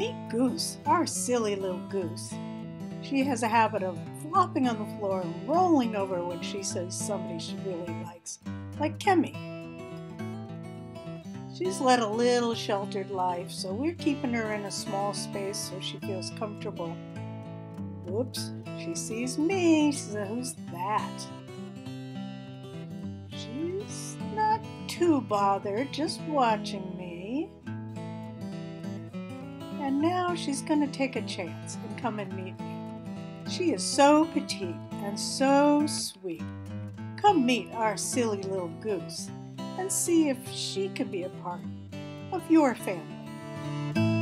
Meet Goose, our silly little goose. She has a habit of flopping on the floor and rolling over when she says somebody she really likes, like Kemi. She's led a little sheltered life, so we're keeping her in a small space so she feels comfortable. Whoops, she sees me. She says, "Who's that?" She's not too bothered, just watching me. And now she's going to take a chance and come and meet me. She is so petite and so sweet. Come meet our silly little goose and see if she could be a part of your family.